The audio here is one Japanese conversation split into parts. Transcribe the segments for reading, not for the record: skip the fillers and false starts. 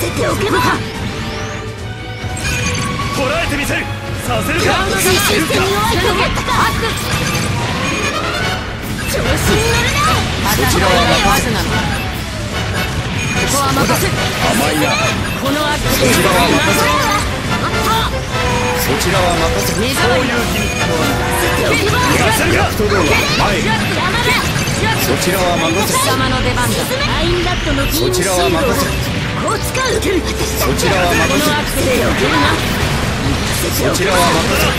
ておけば捕らえてみせる。させるか。 推進戦に弱いと思ったか。調子に乗るな。 そちらは任せなの。ここは任せ。 甘いな。 この悪そちらは任せ。 そちらは任せ。目障りな。 逃がせるか。人道は前。 そちらは任せ。貴様の出番だ。 アインラッドのビームシールドをそちらは任せ。 こう使う。 そちらは任せ。 このアクセルを受けるな。 そちらは任せ。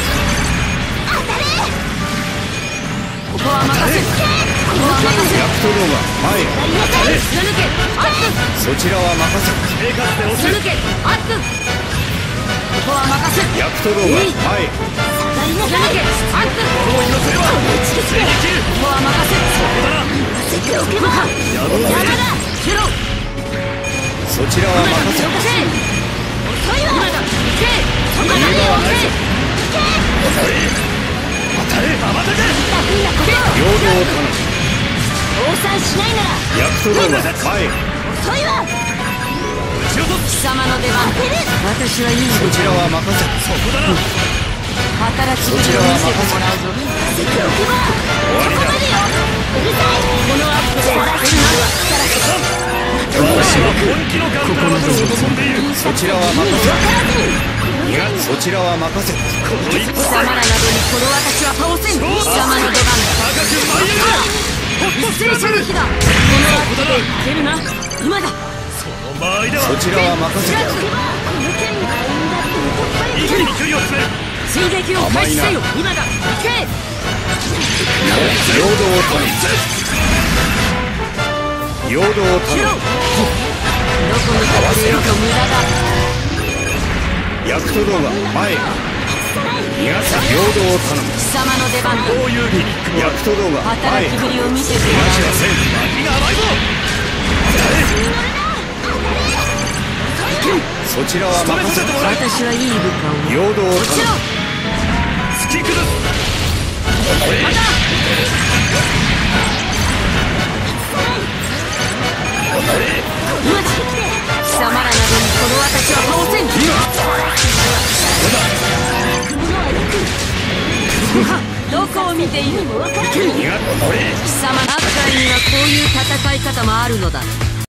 ここは任せ。ここは任せ。 ヤクト道は前。 貫け。アップ。 そちらは任せ。生活で押す。 貫け。アップ。ここは任せ。 ヤクト道は前。 貫け。アップ。 この日のせいは追撃。 ここは任せ。 ここだな。 せておけば山だ。蹴ろ。 そちらは任せ。 遅いわ。 今だ。行け。そこだ。 逃げ場はないぞ。 当たれ。 羽ばたけ。 平平等を頼む。 降参しないならヤクト道は前。 遅いわ。 撃ち落とす。 貴様の出番。私はいいそちらは任せ。そこだな。 働きぶりを見せてもらうぞ。 せておけば終わりだ。 うるさい。 このアップで私は本気のガンダーラと望んでいる。そちらは任せ。いや、そちらは任せ。この一貴発様らなどにこの私は倒せん。貴様の出番だ。 高く舞い上がる。 一斉射撃だ。このアップでいけるな。今だ。 その間合いではそちらは任せ。 一気に距離を詰める。 追撃を開始せよ。今だ。行け。 平等を頼む。平等を蹴ろ。 頼む。 どこに隠れようと無駄だ。 ヤクト道は前。逃がせ。平等を頼む。 貴様の出番だ。 こういうギミックヤクト道は前。 働きぶりを見せても逃らう。 がしはせん。脇が甘いぞ。そちらは任せてもらう。 私はいい部下を。 平等をこちら。 頼む。突き崩す。 また。今だ。貴様らなどにこの私は倒せん。どこを見ている。貴様の扱いにはこういう戦い方もあるのだ。